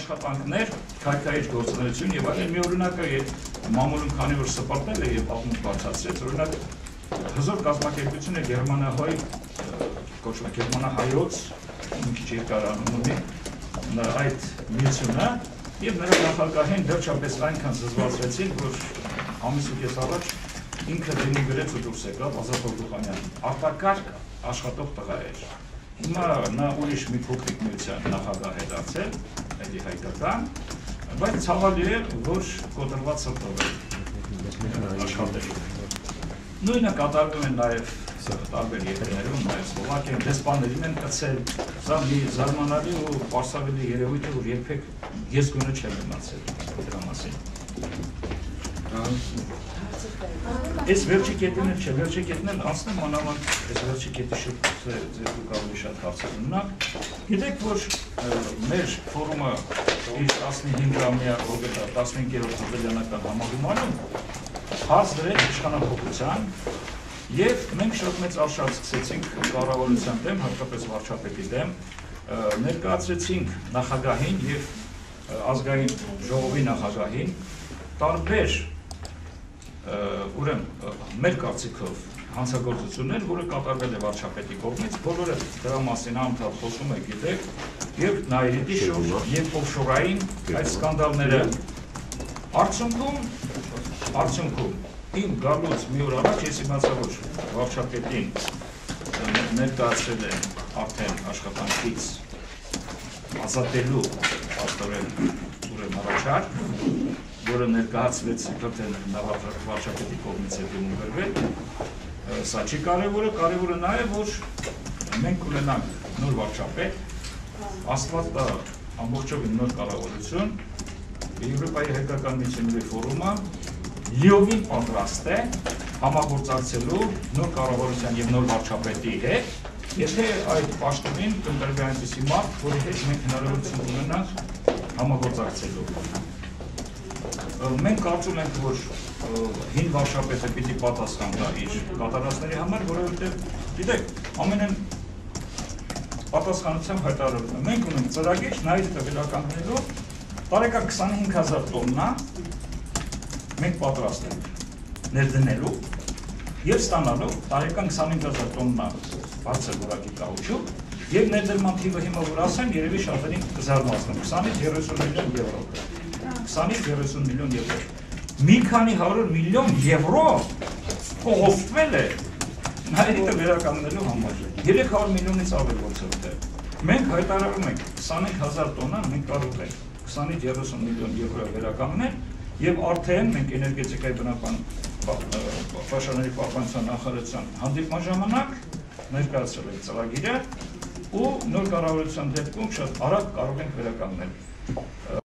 աշխատանքներ, քայքայիչ գործունեություն եւ այլն։ Մի օրինակը մամուլում քանի որ սպարտել է եւ ապմունք բարձրացրեց, օրինակ հզոր կազմակերպությունը Գերմանահայ կոչվում է Գերմանահայոց մի քիչ երկար անուն ունի այդ միությունը եւ նրա նախագահին վերջապես այնքան զզվացրեցին, որ ամիս ու կես առաջ ինքը դինի գրեց ու դուրս եկավ Ազատ Օրդուխանյան, արտակարգ աշխատող տղա էր։ Հիմա նա ուրիշ մի փոքրիկ միության նախագահ է դարձել, այդի հայկական, բայց ցավալի է, որ կոտրված սրտով է աշխատել։ Նույնը կատարվում է նաև տարբեր երկրներում, նաև Սլովակիայում, դեսպաններին են կցել, սա մի զարմանալի ու պարսավելի երևույթ է, որ երբեք ես գոնե չեմ իմացել դրա մասին։ Այս վերջի կետին չէ, վերջի կետին էլ անցնեմ մանավանդ այս վերջի կետի շուրջ ձեր ավելի շատ հարցեր ունենաք։ Գիտեք, որ մեր ֆորումը իր 15-ամյա 15-րդ հոբելյանական համագումարում հարց դրեց իշխանափոխության եւ մենք շատ մեծ արշավ սկսեցինք կառավարության դեմ, հատկապես վարչապետի դեմ, ներկայացրեցինք նախագահին եւ ազգային ժողովի նախագահին տարբեր ուրեմն մեր կարծիքով հանցագործություններ, որը կատարվել է վարչապետի կողմից, բոլորը դրա մասին անդադար խոսում է, գիտեք, եւ Նաիրիտի շուրջ եւ օֆշորային այդ սկանդալները արդյունքում իմ գալուց մի օր առաջ ես իմացա, որ վարչապետին ներկայացրել է արդեն աշխատանքից ազատելու պաստորեն ուրեմն առաջարկ, որը ներկայացվեց վարչապետի կողմից է դիմումվերվել, սա չի կարևորը, կարևորը նա է, որ մենք ունենանք նոր վարչապետ, Աստված տա ամբողջովին նոր կառավարություն, Եվրոպայի հայկական միությունների ֆորումը լիովին պատրաստ է համագործակցելու նոր կառավարության եւ նոր վարչապետի հետ, եթե այդ պաշտոնին կընտրվի այնպիսի մարդ, որի հետ մենք հնարավորություն ունենանք համագործակցելու։ Մենք կարծում ենք, որ հին վարչապետը պիտի պատասխան տա իր կատարածների համար, որովհետև գիտեք, ամենեն պատասխանությամբ հայտարարում է։ Մենք ունենք ծրագիր Նաիրիտը վերականգնելու տարեկան 25,000 տոննա մենք պատրաստ ենք ներդնելու եւ ստանալու տարեկան 25,000 տոննա բարձր որակի կաուչուկ եւ ներդրման թիվը հիմա որ ասեմ, երևի շատերին կզարմացնեմ 20-ից 30 միլիոն եվրո։ 20-ից 30 միլիոն եվրո։ Մի քանի 100 միլիոն եվրո փոխվել է Նաիրիտը վերականգնելու համար։ 300 միլիոնից ավել ոնց է։ Մենք հայտարարում ենք 25,000 տոննա մենք կարող ենք 20-ից 30 միլիոն եվրո վերականգնել եւ արդեն մենք էներգետիկայի բնական պաշարների պահպանության նախարարության հանդիպման ժամանակ ներկայացրել ենք ծրագիրը ու նոր կառավարության դեպքում շատ արագ կարող ենք վերականգնել։